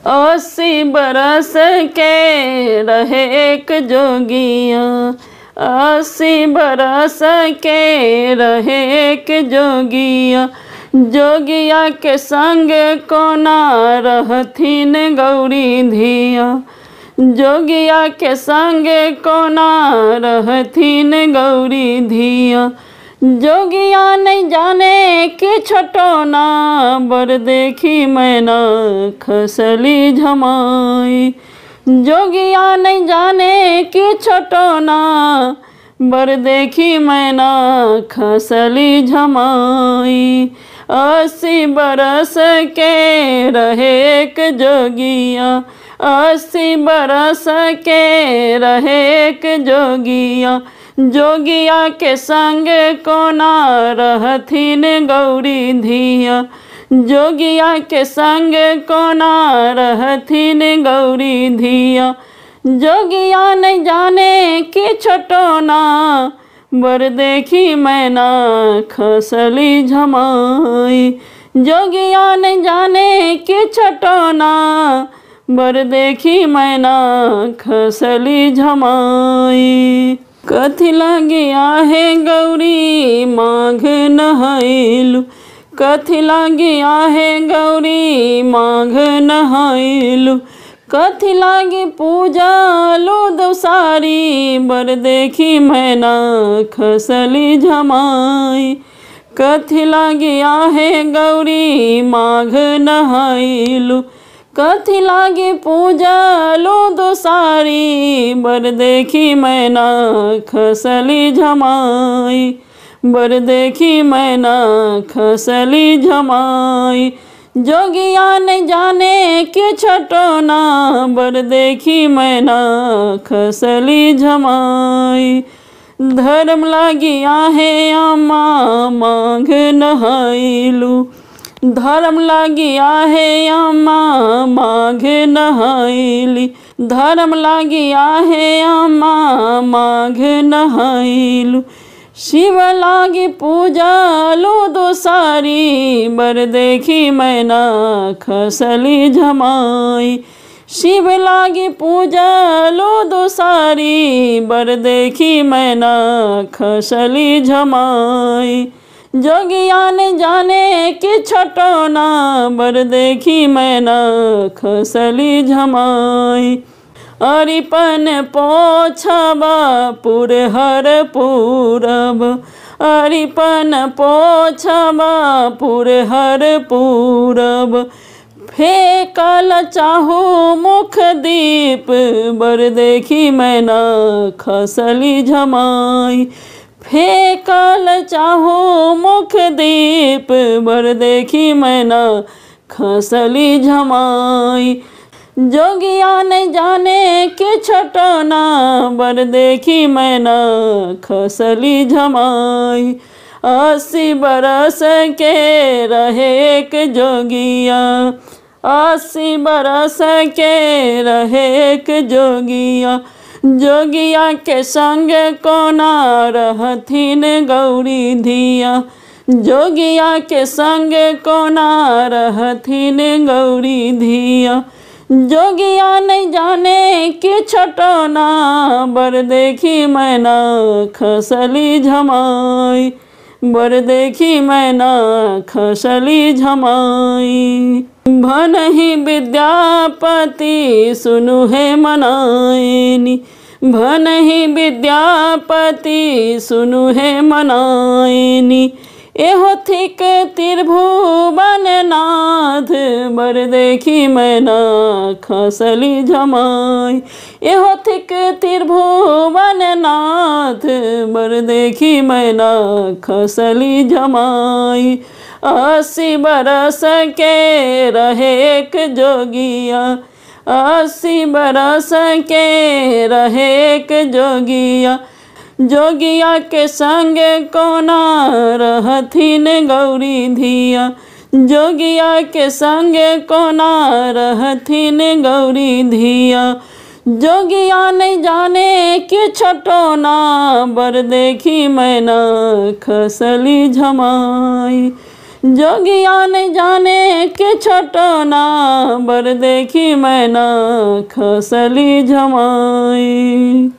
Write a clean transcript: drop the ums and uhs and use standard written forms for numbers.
80 बरस के रहे एक जोगिया, 80 बरस के रहे एक जोगिया। जोगिया के संग कोना रहथिन गौरी धिया, जोगिया के संग कोना रहथिन गौरी धिया। जोगिया नहीं जाने कि छोटोना, बर देखी मैना खसली झमाई। जोगिया नहीं जाने कि छोटोना, बर देखी मैना खसली झमाई। 80 बरस के रहे एक जोगिया, 80 बरस के रहे एक जोगिया। जोगिया के संग कोना रहथिन गौरी धिया, जोगिया के संग कोना रहथिन गौरी धिया। जोगिया नहीं जाने कि छोटोना, बर देखी मैना खसली झमाई। जोगिया नहीं जाने कि छोटोना, बर देखी मैना खसली झमाई। कथी लगिया है गौरी माघ नहाइलु, कथी लगिया है गौरी माघ नहाइलु। कथी लागी पूजालु दोसारी, बर देखी मैना खसली झमाई। कथी लगिया है गौरी माघ नहाइलु, कथी लागी पूजालु दोसारी, बर देखी मैना खसली झमाई। बर देखी मैना खसली झमाई। जोगिया नहीं जाने कि छोटोना, बर देखी मैना खसली झमाई। धर्म लागिया है अम्मा माघ नहाइलु, धर्म लागिया है अम्मा माघ नहाइली। धर्म लागिया है अम्मा माघ नहाइलु। शिव लागी पूजालु दोसारी, बर देखी मैना खसली झमाई। शिव लागी पूजालु दोसारी, बर देखी मैना खसली झमाई। जोगिया ने जाने कि छोटोना, बर देखी मैना खसली झमाई। अरिपन पोछबा पुरहर पूरब, अरिपन पोछबा पुरहर पूरब। फेकल चाहू मुख दीप, बर देखी मैना खसली झमाई। फेकल चाहू मुख दीप, बर देखी मैना खसली झमाई। जोगिया नहीं जाने कि छोटोना, बर देखी मैना खसली झमाई। 80 बरस के रहे एक जोगिया, 80 बरस के रहे एक जोगिया। जोगिया के संग कोना रहथिन गौरी धिया, जोगिया के संग कोना रहथिन गौरी धिया। जोगिया नहीं जाने कि छोटोना, बर देखी मैना खसली झमाई। बर देखी मैना खसली झमाई। भनहि विद्यापति सुनु है मनाइनी, भनहि विद्यापति सुनु है मनाइनी। एहो थिक त्रिभुवन नाथ, बर देखी मैना खसली झमाई। एहो थिक त्रिभुवन नाथ, बर देखी मैना खसली झमाई। 80 बरस के रहे एक जोगिया, 80 बरस के रहे एक जोगिया। जोगिया के संग कोना रहथिन गौरी धिया, जोगिया के संग कोना रहथिन गौरी धिया। जोगिया नहीं जाने कि छोटोना, बर देखी मैना खसली झमाई। जोगिया ने जाने के छोटना बर देखी मैना खसली झमाई।